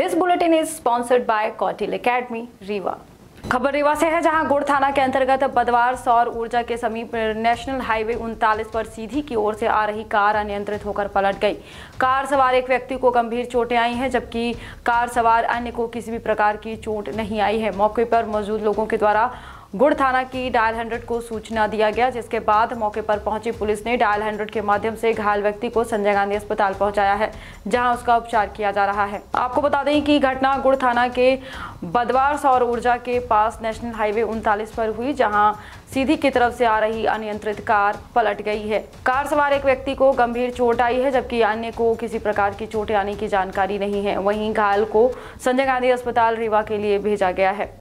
This bulletin is sponsored by Kautilya academy Rewa. खबर रीवा से है, जहां गुड़ थाना के अंतर्गत बदवार सौर ऊर्जा के समीप नेशनल हाईवे 39 पर सीधी की ओर से आ रही कार अनियंत्रित होकर पलट गई। कार सवार एक व्यक्ति को गंभीर चोटें आई हैं, जबकि कार सवार अन्य को किसी भी प्रकार की चोट नहीं आई है। मौके पर मौजूद लोगों के द्वारा गुड़ थाना की डायल 100 को सूचना दिया गया, जिसके बाद मौके पर पहुंची पुलिस ने डायल 100 के माध्यम से घायल व्यक्ति को संजय गांधी अस्पताल पहुंचाया है, जहां उसका उपचार किया जा रहा है। आपको बता दें कि घटना गुड़ थाना के बदवार सौर ऊर्जा के पास नेशनल हाईवे 39 पर हुई, जहां सीधी की तरफ से आ रही अनियंत्रित कार पलट गई है। कार सवार एक व्यक्ति को गंभीर चोट आई है, जबकि अन्य को किसी प्रकार की चोट आने की जानकारी नहीं है। वहीं घायल को संजय गांधी अस्पताल रीवा के लिए भेजा गया है।